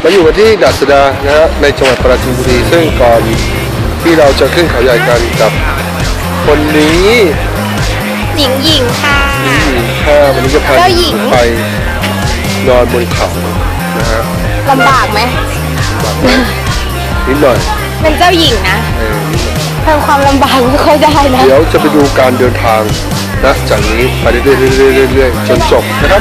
มาอยู่กันที่ดัสดานะฮะในจังหวัดปราจีนบุรีซึ่งก่อนที่เราจะขึ้นเขาใหญ่กันกับคนนี้หญิงค่ะวันนี้จะพาไปนอนบนเขานะฮะลำบากไหมนิดหน่อยเป็นเจ้าหญิงนะเพิ่มความลำบากไม่ค่อยได้นะเดี๋ยวจะไปดูการเดินทางนะจากนี้ไปเรื่อยๆจนจบนะครับ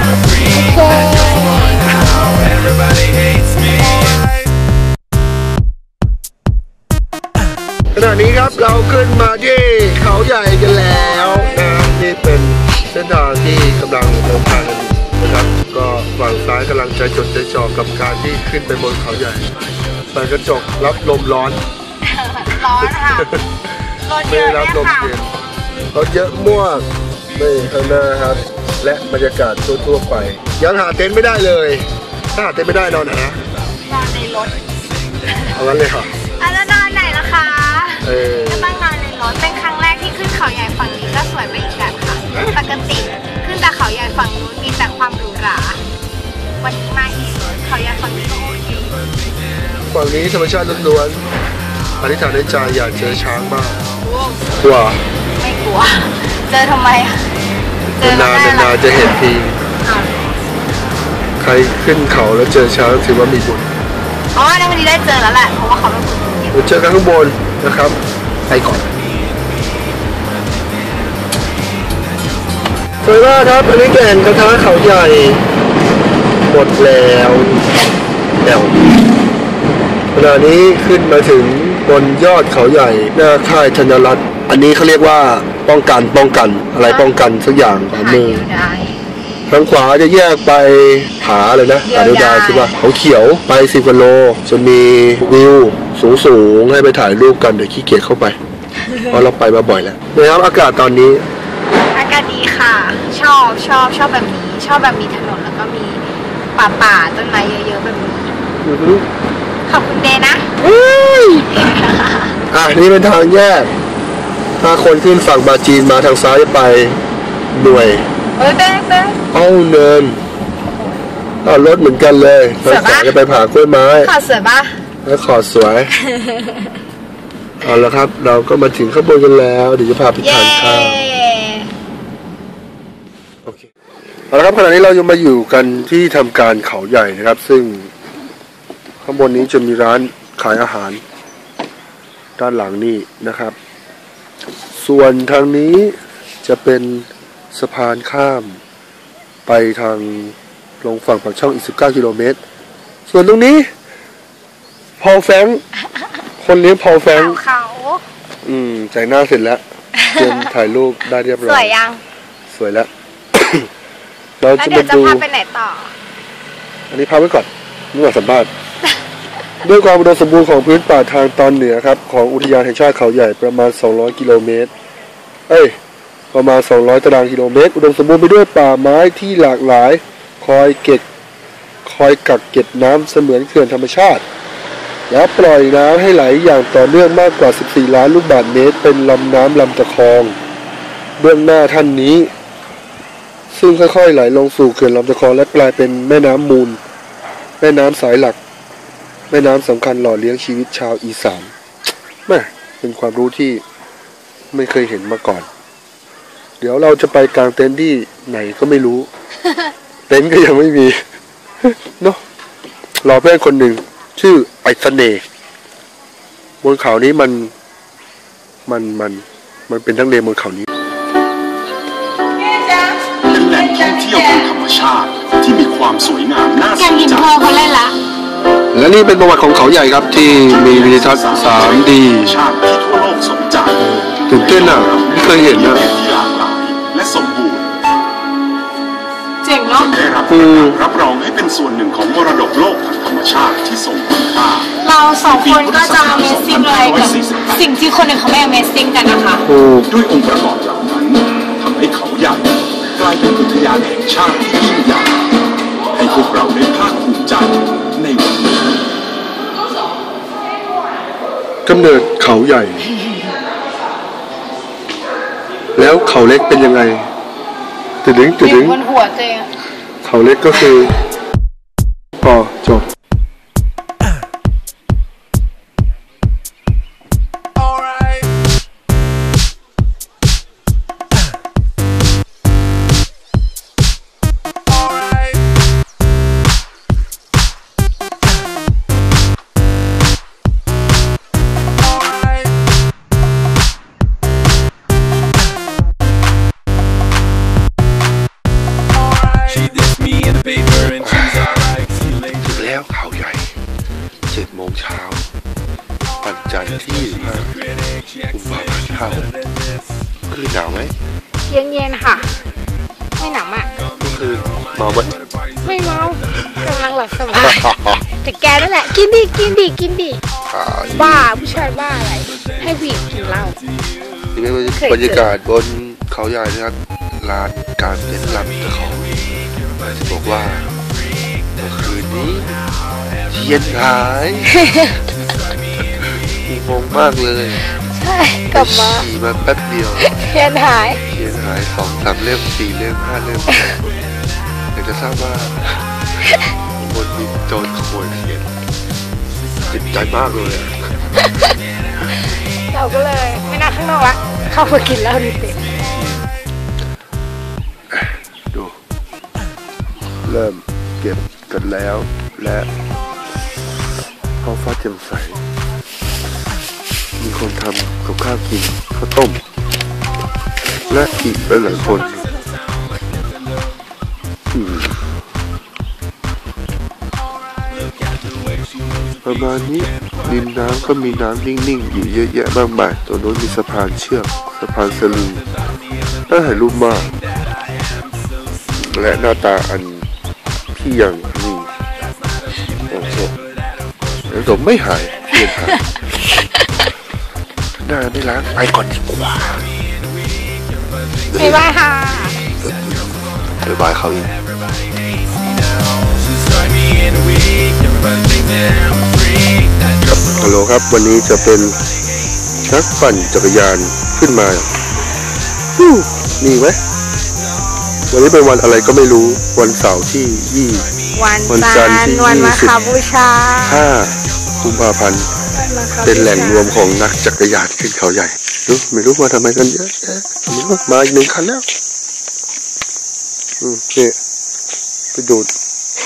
ขณะนี้ครับเราขึ้นมาที่เขาใหญ่กันแล้วนะนี่เป็นเส้นทางที่กำลังเดินทางกันนะครับก็ฝั่งซ้ายกำลังใจจดใจจ่อกับการที่ขึ้นไปบนเขาใหญ่เปิดกระจกรับลมร้อนค่ะไม่รับลมเย็นรถเยอะมากไม่ข้างหน้าครับและบรรยากาศทั่วๆไปยังหาเต็นท์ไม่ได้เลยถ้าหาเต็นท์ไม่ได้นอนไหนนะนอนในรถเอางั้นเลยค่ะแล้วนอนไหนล่ะคะก็ต้องนอนในรถเป็นครั้งแรกที่ขึ้นเขาใหญ่ฝั่งนี้ก็สวยไปอีกแบบค่ะปกติขึ้นแต่เขาใหญ่ฝั่งนู้นมีแต่ความหรูหราวันนี้มาเองเขาใหญ่ฝั่งนี้ก็โอเคฝั่งนี้ธรรมชาติล้วนๆอธิษฐานในใจอยากเจอช้างบ้างกลัวไม่กลัวเจอทำไมนานจะเห็นทีใครขึ้นเขาแล้วเจอช้างถือว่ามีบุญอ๋อในวันนี้ได้เจอแล้วแหละเพราะว่าเขาเป็นคนเราเจอกันข้างบนนะครับไปก่อนสวยมากครับอันนี้แก่งกระทะเขาใหญ่หมดแล้วขณะนี้ขึ้นมาถึงบนยอดเขาใหญ่หน้าค่ายธัญรัตน์อันนี้เขาเรียกว่าป้องกันอะไรป้องกันสักอย่างขวามือทางขวาจะแยกไปผาเลยนะผาเดียวดายใช่ป่ะเขาเขียวไป10 กว่าโลจะมีวิวสูงให้ไปถ่ายรูปกันเดี๋ยวขี้เกียจเข้าไปเพราะเราไปมาบ่อยแล้วนะครับอากาศตอนนี้อากาศดีค่ะชอบแบบนี้ชอบแบบมีถนนแล้วก็มีป่าต้นไม้เยอะๆแบบนี้ขอบคุณเดนะนี่เป็นทางแยกถ้าคนขึ้นฝั่งบาจีนมาทางซ้ายไปหน่วยเต้เอาเนินรถเหมือนกันเลยทางขวาจะไปผ่ากล้วยไม้ขอสวยปะแล้วขอสวยเอาละครับเราก็มาถึงข้างบนกันแล้วเดี๋ยวจะพาไปทานข้าวโอเคเอาละครับขณะนี้เราจะมาอยู่กันที่ทำการเขาใหญ่นะครับซึ่งข้างบนนี้จะมีร้านขายอาหารด้านหลังนี่นะครับส่วนทางนี้จะเป็นสะพานข้ามไปทางลงฝั่งปากช่องอีก19 กิโลเมตรส่วนตรงนี้พอแฟงคนเลี้ยงพอแฟงเขาแต่งหน้าเสร็จแล้วเตรียมถ่ายรูปได้เรียบร้อยสวยยังสวยแล้วเราจะมาดูพาไปไหนต่ออันนี้พาไว้ก่อนนี่ว่าสัมภาษณ์ด้วยความอุดมสมบูรณ์ของพื้นป่าทางตอนเหนือครับของอุทยานแห่งชาติเขาใหญ่ประมาณ200 กิโลเมตรประมาณ200 ตารางกิโลเมตรอุดมสมบูรณ์ไปด้วยป่าไม้ที่หลากหลายคอยกักเก็บน้ำเสมือนเขื่อนธรรมชาติและปล่อยน้ำให้ไหลอย่างต่อเนื่องมากกว่า14 ล้านลูกบาศก์เมตรเป็นลำน้ำลำตะคองเบื้องหน้าท่านนี้ซึ่งค่อยๆไหลลงสู่เขื่อนลำตะคองและกลายเป็นแม่น้ำมูลแม่น้ำสายหลักแม่น้ำสำคัญหล่อเลี้ยงชีวิตชาวอีสานแม่เป็นความรู้ที่ไม่เคยเห็นมาก่อนเดี๋ยวเราจะไปกางเต็นท์ที่ไหนก็ไม่รู้ เต็นท์ก็ยังไม่มี เนาะรอเพื่อนคนหนึ่งชื่อไอเสน่ห์บนเขานี้มันเป็นทั้งเลนบนเขานี้เป็นแหล่งท่องเที่ยวทางธรรมชาติที่มีความสวยงามน่าสนใจและนี่เป็นประวัติของเขาใหญ่ครับที่มีวิดีทัศน์ 3D ชาติที่ทั่วโลกสนใจตื่นเต้นอ่ะไม่เคยเห็นนะที่หลากหลายและสมบูรณ์เจ๋งเนาะได้รับรองให้เป็นส่วนหนึ่งของมรดกโลกทางธรรมชาติที่ทรงคุณค่าเรา2 คนก็จะ Amazing อะไรกับสิ่งที่คนอื่นเขาไม่ Amazing กันนะคะด้วยองค์ประกอบเหล่านั้นทำให้เขาใหญ่กลายเป็นอุทยานแห่งชาติที่ยิ่งใหญ่ให้พวกเราได้ภาคภูมิใจในวันนี้กำเนิดเขาใหญ่แล้วเขาเล็กเป็นยังไงตึงบนหัวเจเขาเล็กก็คือจบปั่นจันทร์ที่25 กุมภาพันธ์เข้าคือหนาวไหมเย็นๆค่ะไม่หนาวมากก็คือเมาไหมไม่เมากำลังหลับสบายแต่แกนั่นแหละกินดิบ้าผู้ชายบ้าอะไรให้ผู้หญิงกินเหล้านี่เป็นบรรยากาศบนเขาใหญ่นะครับลานการเต้นรำตะเขาจะบอกว่าเมื่อคืนนี้เทียนหายงงมากเลยใช่กลับมาขี่มาแป๊บเดียวเทียนหายเทียนหาย2-3 เล่ม4 เล่ม5 เล่มอยากจะทราบว่าบนมีโจรขโมยเทียนจิตใจมากเลยอะเราก็เลยไม่นั่งข้างนอกละเข้ามากินเหล้าดีติดูเริ่มเก็บกันแล้วและท้องฟ้าแจ่มใสมีคนทำกับข้าวกินข้าวต้มและอีกหลายคนประมาณนี้ริมน้ำก็มีน้ำนิ่งๆอยู่เยอะแยะมากมายตรงโน้นมีสะพานเชือกสะพานสลิงน่าถ่ายรูปมากและหน้าตาอันที่ยังนี่โอ้โหแล้วผมไม่หายเพียงหายหน้าไม่ล้างไปก่อนดีกว่าบ๊ายบายค่ะบ๊ายบายเขาอีกครับฮัลโหลครับวันนี้จะเป็นนักปั่นจักรยานขึ้นมานี่ไหมวันนี้เป็นวันอะไรก็ไม่รู้วันเสาร์ที่วันจันทร์ที่วันมาฆบูชา 5 กุมภาพันธ์เป็นแหล่งรวมของนักจักรยานขึ้นเขาใหญ่ไม่รู้มาทำไมกันเยอะแยะมาอีก1 คันแล้วนี่ไปดูด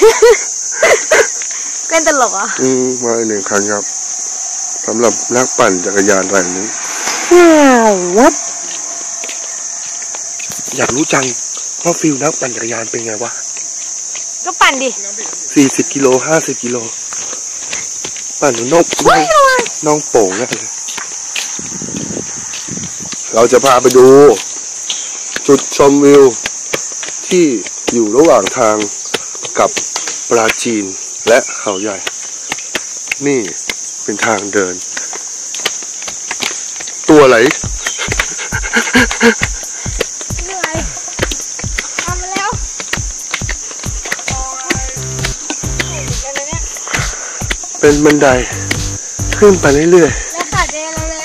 เป็นตลกอ่ะมาอีก1 คันครับสำหรับนักปั่นจักรยานรายนี้วัดอยากรู้จังว่าฟิลนักปั่นจักรยานเป็นไงวะก็ปั่นดิ 40 กิโล50 กิโลปั่นนกน้องโป่งนะเราจะพาไปดูจุดชมวิวที่อยู่ระหว่างทางกับปราจีนและเขาใหญ่นี่เป็นทางเดินตัวไหลเหนื่อยทำมาแล้วเป็นบันไดขึ้นไปเรื่อยๆแล้วขาเดนแล้ว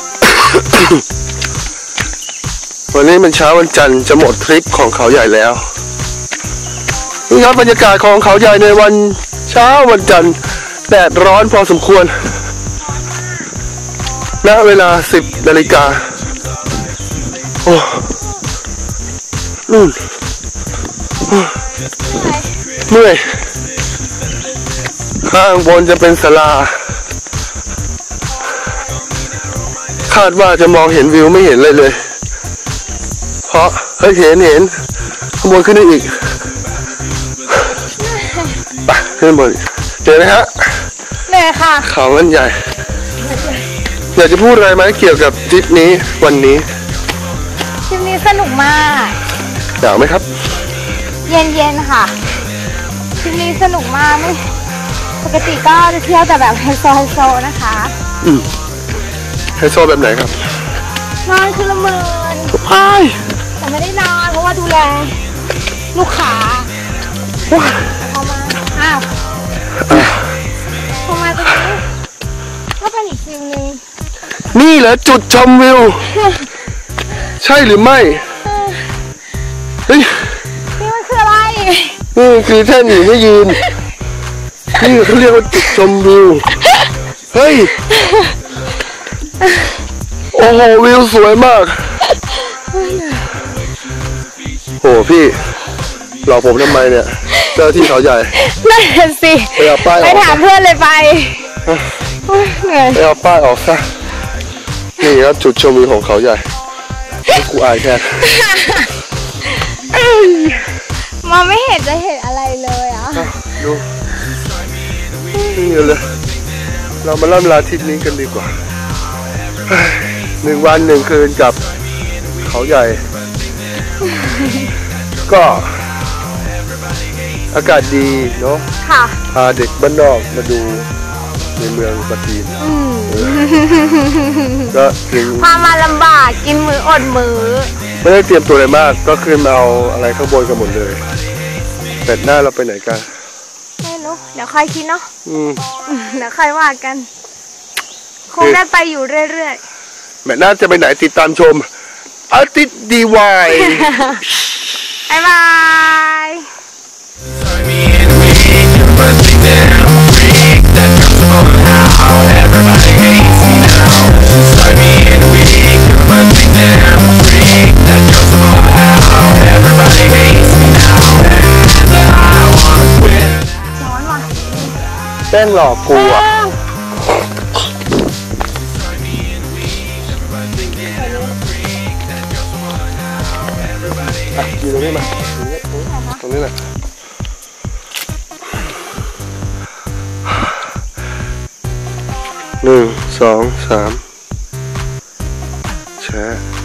วันนี้มันเช้าวันจันทร์จะหมดทริปของเขาใหญ่แล้วนี่ครับบรรยากาศของเขาใหญ่ในวันเช้าวันจันทร์แดดร้อนพอสมควรณเวลา 10 นาฬิกาโอ้นู่นเมื่อยข้างบนจะเป็นศาลาคาดว่าจะมองเห็นวิวไม่เห็นเลยเพราะเห็นข้างบนขึ้นได้อีกไปขึ้นบนเจอไหมฮะเลยค่ะเขามันใหญ่อยากจะพูดอะไรไหมเกี่ยวกับทริปนี้วันนี้ทริปนี้สนุกมากหนาวไหมครับเย็นๆค่ะทริปนี้สนุกมากไม่ปกติก็จะเที่ยวแต่แบบไฮโซนะคะไฮโซแบบไหนครับนอนคืนละ10,000แต่ไม่ได้นอนเพราะว่าดูแลลูกค้าพอมาพอมาตรงนี้ก็เป็นอีกฟิลนึงนี่เหรอจุดชมวิวใช่หรือไม่เฮ้ยนี่มันคืออะไรนี่คือแท่นหญิงให้ยืนนี่เขาเรียกว่าจุดชมวิวเฮ้ยโอ้โหวิวสวยมากโหพี่หลอกผมทำไมเนี่ยเจ้าที่เขาใหญ่นั่นสิไปเอาป้ายออกไปถามเพื่อนเลยไปเหนื่อยไปเอาป้ายออกซะนี่ครับจุดชมวิวของเขาใหญ่กูอายแค่มองไม่เห็นจะเห็นอะไรเลยอ่ะดูนี่เลยเรามาเริ่มลาทริปนี้กันดีกว่า1 วัน1 คืนกับเขาใหญ่ ก็อากาศดีเนาะค่ะพาเด็กบ้านนอกมาดูในเมืองปราจีนก็ถึงพามาลำบากกินมื้ออดมื้อไม่ได้เตรียมตัวอะไรมากก็ขึ้นมาเอาอะไรข้างบนกันหมดเลยแต่หน้าเราไปไหนกันไม่รู้เดี๋ยวค่อยคิดเนาะ เดี๋ยวค่อยว่ากัน คงได้ไปอยู่เรื่อยแม่น่าจะไปไหนติดตามชมอาทิตย์ดีวายๆ บ๊ายบายแป้งหลอกกูอ่ะอยู่ตรงนี้มาตรงนี้แหละ1 2 3แชะ